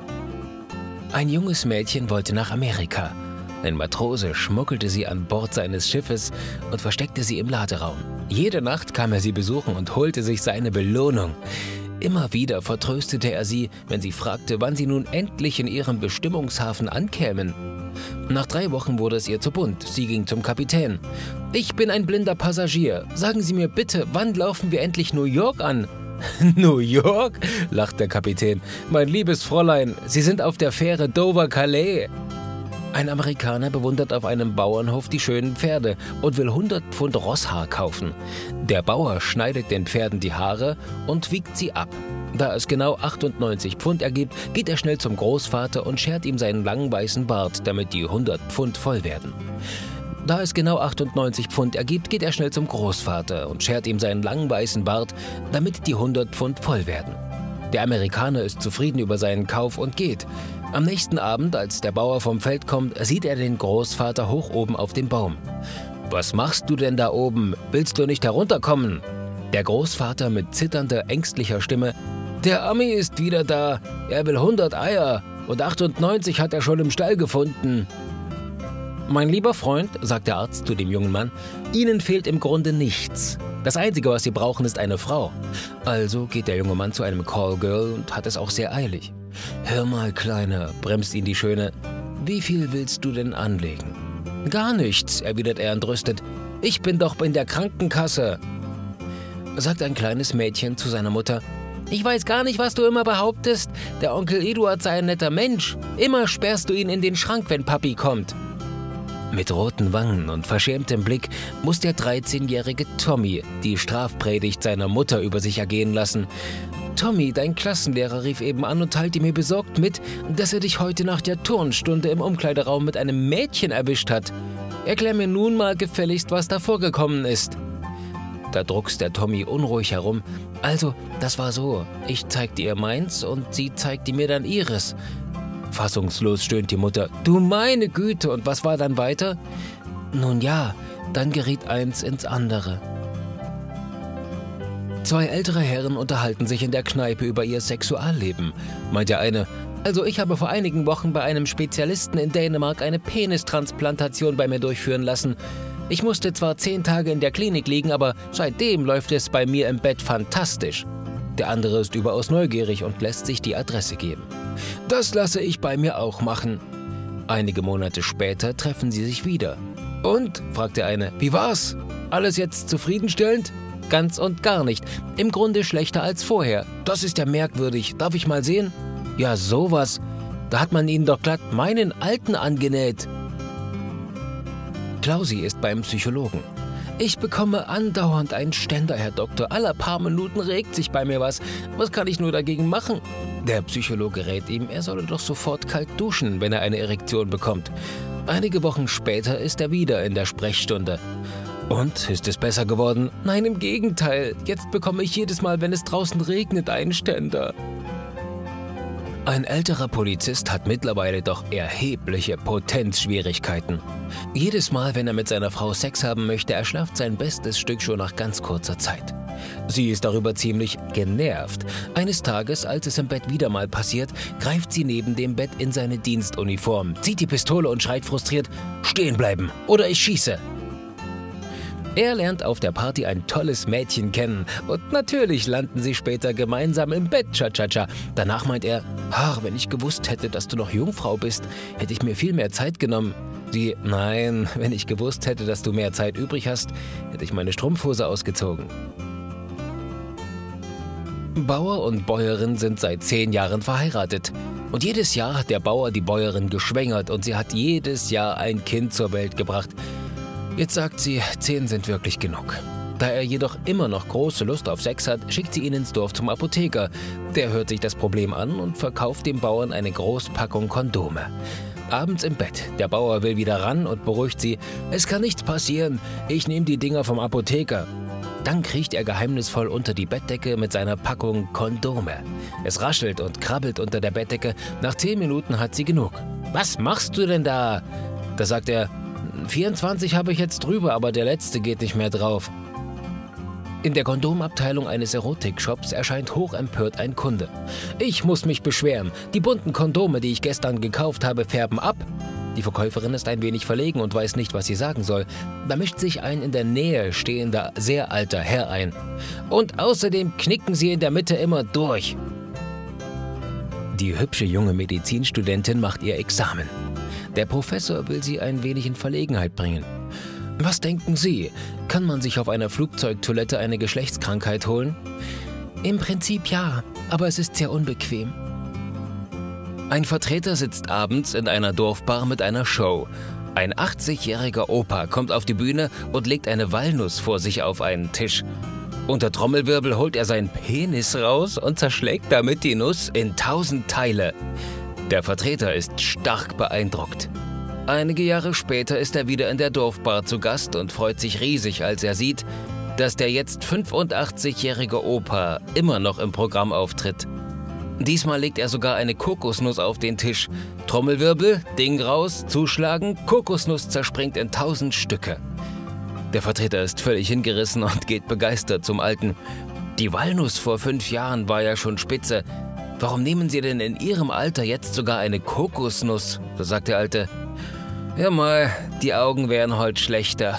Ein junges Mädchen wollte nach Amerika. Ein Matrose schmuggelte sie an Bord seines Schiffes und versteckte sie im Laderaum. Jede Nacht kam er sie besuchen und holte sich seine Belohnung. Immer wieder vertröstete er sie, wenn sie fragte, wann sie nun endlich in ihrem Bestimmungshafen ankämen. Nach drei Wochen wurde es ihr zu bunt. Sie ging zum Kapitän. »Ich bin ein blinder Passagier. Sagen Sie mir bitte, wann laufen wir endlich New York an?« »New York?« lacht der Kapitän. »Mein liebes Fräulein, Sie sind auf der Fähre Dover-Calais.« Ein Amerikaner bewundert auf einem Bauernhof die schönen Pferde und will hundert Pfund Rosshaar kaufen. Der Bauer schneidet den Pferden die Haare und wiegt sie ab. Da es genau achtundneunzig Pfund ergibt, geht er schnell zum Großvater und schert ihm seinen langen weißen Bart, damit die hundert Pfund voll werden. Da es genau achtundneunzig Pfund ergibt, geht er schnell zum Großvater und schert ihm seinen langen weißen Bart, damit die hundert Pfund voll werden. Der Amerikaner ist zufrieden über seinen Kauf und geht. Am nächsten Abend, als der Bauer vom Feld kommt, sieht er den Großvater hoch oben auf dem Baum. »Was machst du denn da oben? Willst du nicht herunterkommen?« Der Großvater mit zitternder, ängstlicher Stimme: »Der Ami ist wieder da. Er will hundert Eier und achtundneunzig hat er schon im Stall gefunden.« »Mein lieber Freund«, sagt der Arzt zu dem jungen Mann, »Ihnen fehlt im Grunde nichts. Das Einzige, was Sie brauchen, ist eine Frau.« Also geht der junge Mann zu einem Callgirl und hat es auch sehr eilig. »Hör mal, Kleiner«, bremst ihn die Schöne, »wie viel willst du denn anlegen?« »Gar nichts«, erwidert er entrüstet. »Ich bin doch in der Krankenkasse.« sagt ein kleines Mädchen zu seiner Mutter. »Ich weiß gar nicht, was du immer behauptest. Der Onkel Eduard sei ein netter Mensch. Immer sperrst du ihn in den Schrank, wenn Papi kommt.« Mit roten Wangen und verschämtem Blick muss der dreizehnjährige Tommy die Strafpredigt seiner Mutter über sich ergehen lassen. »Tommy, dein Klassenlehrer rief eben an und teilte mir besorgt mit, dass er dich heute nach der Turnstunde im Umkleideraum mit einem Mädchen erwischt hat. Erklär mir nun mal gefälligst, was da vorgekommen ist.« Da druckst der Tommy unruhig herum. »Also, das war so. Ich zeigte ihr meins und sie zeigte mir dann ihres.« Fassungslos stöhnt die Mutter. »Du meine Güte, und was war dann weiter?« »Nun ja, dann geriet eins ins andere.« Zwei ältere Herren unterhalten sich in der Kneipe über ihr Sexualleben. Meint der eine, »Also ich habe vor einigen Wochen bei einem Spezialisten in Dänemark eine Penistransplantation bei mir durchführen lassen. Ich musste zwar zehn Tage in der Klinik liegen, aber seitdem läuft es bei mir im Bett fantastisch.« Der andere ist überaus neugierig und lässt sich die Adresse geben. »Das lasse ich bei mir auch machen.« Einige Monate später treffen sie sich wieder. »Und?«, fragt der eine, »wie war's? Alles jetzt zufriedenstellend?« »Ganz und gar nicht. Im Grunde schlechter als vorher. Das ist ja merkwürdig. Darf ich mal sehen?« »Ja, sowas. Da hat man ihnen doch glatt meinen Alten angenäht.« Klausi ist beim Psychologen. »Ich bekomme andauernd einen Ständer, Herr Doktor. Alle paar Minuten regt sich bei mir was. Was kann ich nur dagegen machen?« Der Psychologe rät ihm, er solle doch sofort kalt duschen, wenn er eine Erektion bekommt. Einige Wochen später ist er wieder in der Sprechstunde. »Und, ist es besser geworden?« »Nein, im Gegenteil. Jetzt bekomme ich jedes Mal, wenn es draußen regnet, einen Ständer.« Ein älterer Polizist hat mittlerweile doch erhebliche Potenzschwierigkeiten. Jedes Mal, wenn er mit seiner Frau Sex haben möchte, erschlafft sein bestes Stück schon nach ganz kurzer Zeit. Sie ist darüber ziemlich genervt. Eines Tages, als es im Bett wieder mal passiert, greift sie neben dem Bett in seine Dienstuniform, zieht die Pistole und schreit frustriert, »Stehen bleiben, oder ich schieße!« Er lernt auf der Party ein tolles Mädchen kennen und natürlich landen sie später gemeinsam im Bett, cha-cha-cha. Danach meint er, »Ach, wenn ich gewusst hätte, dass du noch Jungfrau bist, hätte ich mir viel mehr Zeit genommen.« Sie, »Nein, wenn ich gewusst hätte, dass du mehr Zeit übrig hast, hätte ich meine Strumpfhose ausgezogen.« Bauer und Bäuerin sind seit zehn Jahren verheiratet. Und jedes Jahr hat der Bauer die Bäuerin geschwängert und sie hat jedes Jahr ein Kind zur Welt gebracht. Jetzt sagt sie, zehn sind wirklich genug. Da er jedoch immer noch große Lust auf Sex hat, schickt sie ihn ins Dorf zum Apotheker. Der hört sich das Problem an und verkauft dem Bauern eine Großpackung Kondome. Abends im Bett, der Bauer will wieder ran und beruhigt sie, »Es kann nichts passieren, ich nehme die Dinger vom Apotheker.« Dann kriecht er geheimnisvoll unter die Bettdecke mit seiner Packung Kondome. Es raschelt und krabbelt unter der Bettdecke, nach zehn Minuten hat sie genug. »Was machst du denn da?« Da sagt er, vierundzwanzig habe ich jetzt drüber, aber der letzte geht nicht mehr drauf.« In der Kondomabteilung eines Erotikshops erscheint hochempört ein Kunde. »Ich muss mich beschweren. Die bunten Kondome, die ich gestern gekauft habe, färben ab.« Die Verkäuferin ist ein wenig verlegen und weiß nicht, was sie sagen soll. Da mischt sich ein in der Nähe stehender, sehr alter Herr ein. »Und außerdem knicken sie in der Mitte immer durch.« Die hübsche junge Medizinstudentin macht ihr Examen. Der Professor will sie ein wenig in Verlegenheit bringen. »Was denken Sie? Kann man sich auf einer Flugzeugtoilette eine Geschlechtskrankheit holen?« »Im Prinzip ja, aber es ist sehr unbequem.« Ein Vertreter sitzt abends in einer Dorfbar mit einer Show. Ein achtzigjähriger Opa kommt auf die Bühne und legt eine Walnuss vor sich auf einen Tisch. Unter Trommelwirbel holt er seinen Penis raus und zerschlägt damit die Nuss in tausend Teile. Der Vertreter ist stark beeindruckt. Einige Jahre später ist er wieder in der Dorfbar zu Gast und freut sich riesig, als er sieht, dass der jetzt fünfundachtzigjährige Opa immer noch im Programm auftritt. Diesmal legt er sogar eine Kokosnuss auf den Tisch. Trommelwirbel, Ding raus, zuschlagen, Kokosnuss zerspringt in tausend Stücke. Der Vertreter ist völlig hingerissen und geht begeistert zum Alten. »Die Walnuss vor fünf Jahren war ja schon spitze. Warum nehmen Sie denn in Ihrem Alter jetzt sogar eine Kokosnuss?« So sagt der Alte. »Ja mal, die Augen wären heute schlechter.«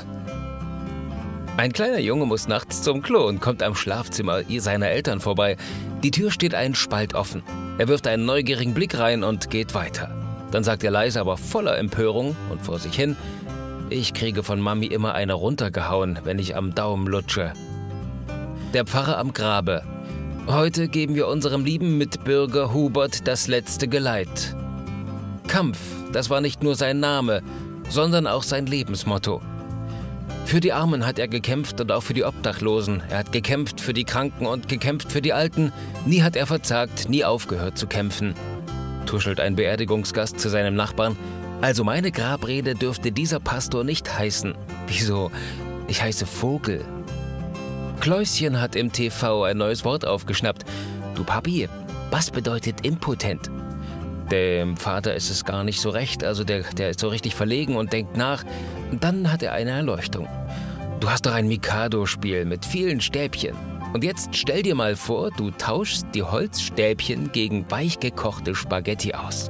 Ein kleiner Junge muss nachts zum Klo und kommt am Schlafzimmer seiner Eltern vorbei. Die Tür steht einen Spalt offen. Er wirft einen neugierigen Blick rein und geht weiter. Dann sagt er leise, aber voller Empörung und vor sich hin, »Ich kriege von Mami immer eine runtergehauen, wenn ich am Daumen lutsche.« Der Pfarrer am Grabe. Heute geben wir unserem lieben Mitbürger Hubert das letzte Geleit. Kampf, das war nicht nur sein Name, sondern auch sein Lebensmotto. Für die Armen hat er gekämpft und auch für die Obdachlosen. Er hat gekämpft für die Kranken und gekämpft für die Alten. Nie hat er verzagt, nie aufgehört zu kämpfen. Tuschelt ein Beerdigungsgast zu seinem Nachbarn. Also meine Grabrede dürfte dieser Pastor nicht heißen. Wieso? Ich heiße Vogel. Kläuschen hat im T V ein neues Wort aufgeschnappt. Du Papi, was bedeutet impotent? Dem Vater ist es gar nicht so recht, also der, der ist so richtig verlegen und denkt nach. Dann hat er eine Erleuchtung. Du hast doch ein Mikado-Spiel mit vielen Stäbchen. Und jetzt stell dir mal vor, du tauschst die Holzstäbchen gegen weichgekochte Spaghetti aus.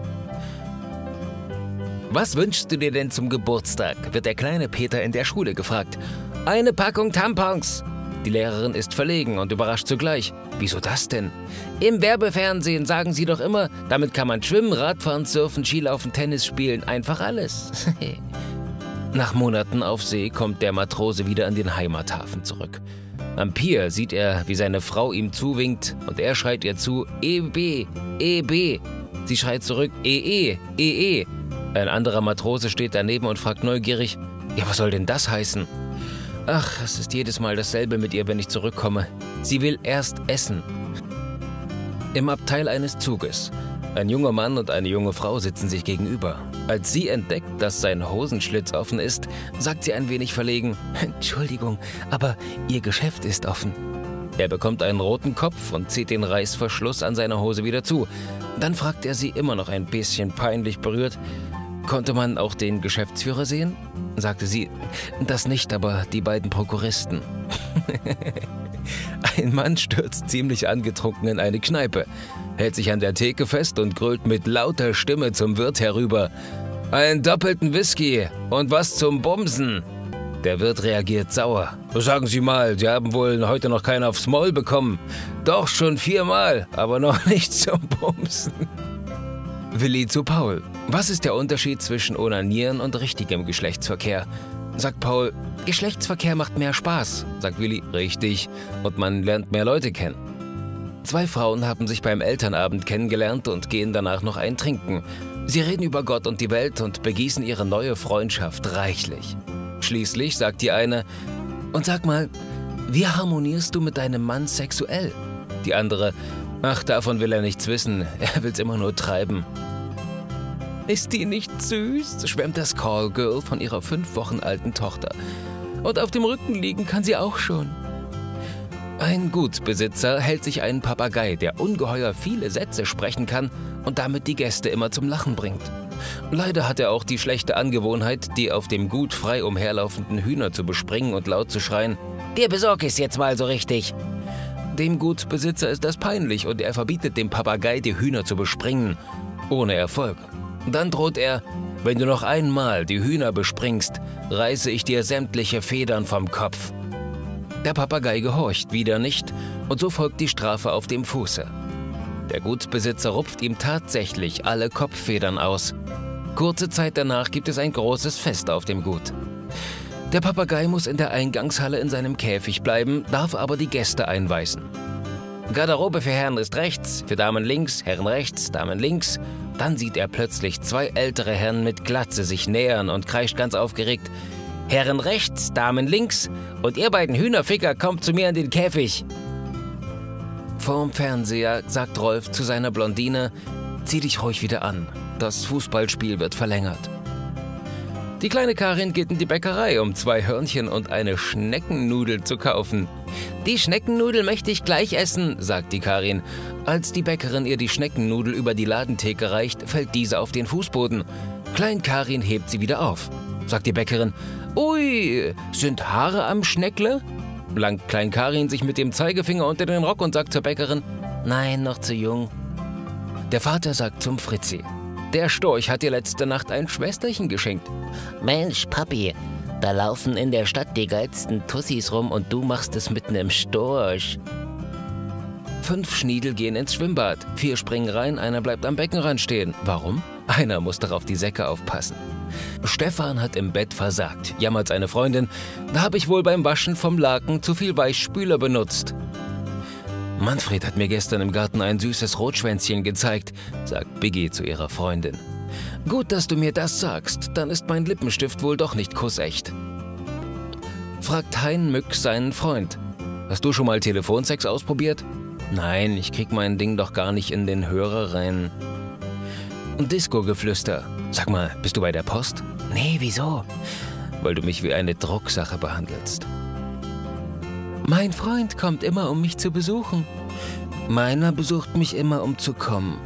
Was wünschst du dir denn zum Geburtstag? Wird der kleine Peter in der Schule gefragt. Eine Packung Tampons. Die Lehrerin ist verlegen und überrascht zugleich. Wieso das denn? Im Werbefernsehen sagen sie doch immer, damit kann man schwimmen, Radfahren, surfen, Skilaufen, Tennis spielen, einfach alles. Nach Monaten auf See kommt der Matrose wieder an den Heimathafen zurück. Am Pier sieht er, wie seine Frau ihm zuwinkt und er schreit ihr zu, E B, E B. Sie schreit zurück, E E, E E. Ein anderer Matrose steht daneben und fragt neugierig, ja, was soll denn das heißen? Ach, es ist jedes Mal dasselbe mit ihr, wenn ich zurückkomme. Sie will erst essen. Im Abteil eines Zuges. Ein junger Mann und eine junge Frau sitzen sich gegenüber. Als sie entdeckt, dass sein Hosenschlitz offen ist, sagt sie ein wenig verlegen, Entschuldigung, aber Ihr Geschäft ist offen. Er bekommt einen roten Kopf und zieht den Reißverschluss an seiner Hose wieder zu. Dann fragt er sie immer noch ein bisschen peinlich berührt, konnte man auch den Geschäftsführer sehen? Sagte sie, das nicht, aber die beiden Prokuristen. Ein Mann stürzt ziemlich angetrunken in eine Kneipe, hält sich an der Theke fest und grölt mit lauter Stimme zum Wirt herüber. Einen doppelten Whisky und was zum Bumsen. Der Wirt reagiert sauer. Sagen Sie mal, Sie haben wohl heute noch keinen aufs Maul bekommen. Doch, schon viermal, aber noch nicht zum Bumsen. Willi zu Paul. Was ist der Unterschied zwischen Onanieren und richtigem Geschlechtsverkehr? Sagt Paul, Geschlechtsverkehr macht mehr Spaß. Sagt Willi, richtig. Und man lernt mehr Leute kennen. Zwei Frauen haben sich beim Elternabend kennengelernt und gehen danach noch ein Trinken. Sie reden über Gott und die Welt und begießen ihre neue Freundschaft reichlich. Schließlich sagt die eine, und sag mal, wie harmonierst du mit deinem Mann sexuell? Die andere, ach, davon will er nichts wissen, er will's immer nur treiben. Ist die nicht süß? Schwärmt das Callgirl von ihrer fünf Wochen alten Tochter. Und auf dem Rücken liegen kann sie auch schon. Ein Gutsbesitzer hält sich einen Papagei, der ungeheuer viele Sätze sprechen kann und damit die Gäste immer zum Lachen bringt. Leider hat er auch die schlechte Angewohnheit, die auf dem Gut frei umherlaufenden Hühner zu bespringen und laut zu schreien, »Dir besorg ich's jetzt mal so richtig!« Dem Gutsbesitzer ist das peinlich und er verbietet dem Papagei, die Hühner zu bespringen. Ohne Erfolg. Dann droht er, wenn du noch einmal die Hühner bespringst, reiße ich dir sämtliche Federn vom Kopf. Der Papagei gehorcht wieder nicht und so folgt die Strafe auf dem Fuße. Der Gutsbesitzer rupft ihm tatsächlich alle Kopffedern aus. Kurze Zeit danach gibt es ein großes Fest auf dem Gut. Der Papagei muss in der Eingangshalle in seinem Käfig bleiben, darf aber die Gäste einweisen. Garderobe für Herren ist rechts, für Damen links, Herren rechts, Damen links. Dann sieht er plötzlich zwei ältere Herren mit Glatze sich nähern und kreischt ganz aufgeregt, Herren rechts, Damen links und ihr beiden Hühnerficker kommt zu mir in den Käfig. Vorm Fernseher sagt Rolf zu seiner Blondine, zieh dich ruhig wieder an, das Fußballspiel wird verlängert. Die kleine Karin geht in die Bäckerei, um zwei Hörnchen und eine Schneckennudel zu kaufen. Die Schneckennudel möchte ich gleich essen, sagt die Karin. Als die Bäckerin ihr die Schneckennudel über die Ladentheke reicht, fällt diese auf den Fußboden. Klein Karin hebt sie wieder auf. Sagt die Bäckerin, ui, sind Haare am Schneckle? Langt Klein Karin sich mit dem Zeigefinger unter den Rock und sagt zur Bäckerin, nein, noch zu jung. Der Vater sagt zum Fritzi, der Storch hat dir letzte Nacht ein Schwesterchen geschenkt. Mensch, Papi, da laufen in der Stadt die geilsten Tussis rum und du machst es mitten im Storch. Fünf Schniedel gehen ins Schwimmbad, vier springen rein, einer bleibt am Beckenrand stehen. Warum? Einer muss doch auf die Säcke aufpassen. Stefan hat im Bett versagt, jammert seine Freundin. Da habe ich wohl beim Waschen vom Laken zu viel Weichspüler benutzt. Manfred hat mir gestern im Garten ein süßes Rotschwänzchen gezeigt, sagt Biggie zu ihrer Freundin. Gut, dass du mir das sagst, dann ist mein Lippenstift wohl doch nicht kussecht. Fragt Hein Mück seinen Freund. Hast du schon mal Telefonsex ausprobiert? Nein, ich krieg mein Ding doch gar nicht in den Hörer rein. Disco-Geflüster. Sag mal, bist du bei der Post? Nee, wieso? Weil du mich wie eine Drucksache behandelst. Mein Freund kommt immer, um mich zu besuchen. Meiner besucht mich immer, um zu kommen.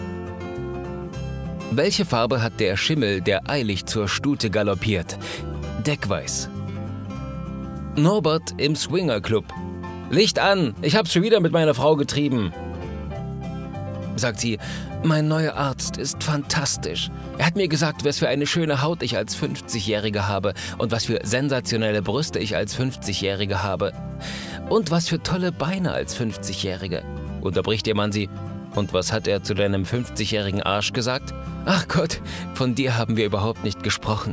Welche Farbe hat der Schimmel, der eilig zur Stute galoppiert? Deckweiß. Norbert im Swingerclub. Licht an, ich hab's schon wieder mit meiner Frau getrieben. Sagt sie, mein neuer Arzt ist fantastisch. Er hat mir gesagt, was für eine schöne Haut ich als fünfzigjährige habe und was für sensationelle Brüste ich als fünfzigjährige habe. Und was für tolle Beine als fünfzigjährige. Unterbricht ihr Mann sie. Und was hat er zu deinem fünfzigjährigen Arsch gesagt? Ach Gott, von dir haben wir überhaupt nicht gesprochen.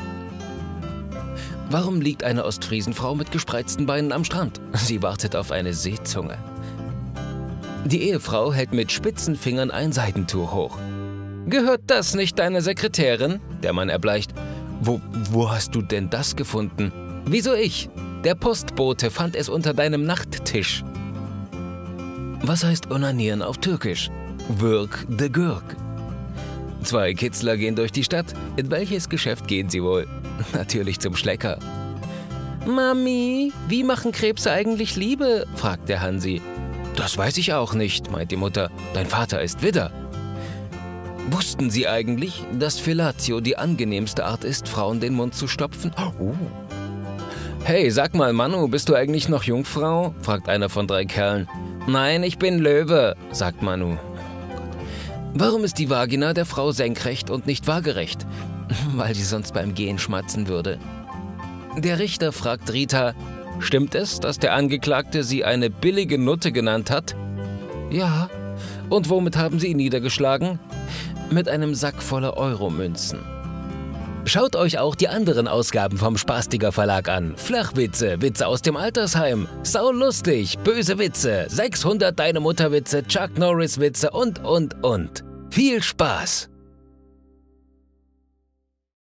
Warum liegt eine Ostfriesenfrau mit gespreizten Beinen am Strand? Sie wartet auf eine Seezunge. Die Ehefrau hält mit spitzen Fingern ein Seidentuch hoch. Gehört das nicht deiner Sekretärin? Der Mann erbleicht. Wo, wo hast du denn das gefunden? Wieso ich? Der Postbote fand es unter deinem Nachttisch. Was heißt onanieren auf Türkisch? Würk de Gürk. Zwei Kitzler gehen durch die Stadt. In welches Geschäft gehen sie wohl? Natürlich zum Schlecker. Mami, wie machen Krebse eigentlich Liebe? Fragt der Hansi. Das weiß ich auch nicht, meint die Mutter. Dein Vater ist Widder. Wussten Sie eigentlich, dass Fellatio die angenehmste Art ist, Frauen den Mund zu stopfen? Oh. Hey, sag mal, Manu, bist du eigentlich noch Jungfrau? Fragt einer von drei Kerlen. Nein, ich bin Löwe, sagt Manu. Warum ist die Vagina der Frau senkrecht und nicht waagerecht? Weil sie sonst beim Gehen schmatzen würde. Der Richter fragt Rita, stimmt es, dass der Angeklagte sie eine billige Nutte genannt hat? Ja. Und womit haben sie ihn niedergeschlagen? Mit einem Sack voller Euromünzen. Schaut euch auch die anderen Ausgaben vom Spastiker Verlag an. Flachwitze, Witze aus dem Altersheim, saulustig, böse Witze, sechshundert Deine Mutter Witze, Chuck Norris Witze und, und, und. Viel Spaß!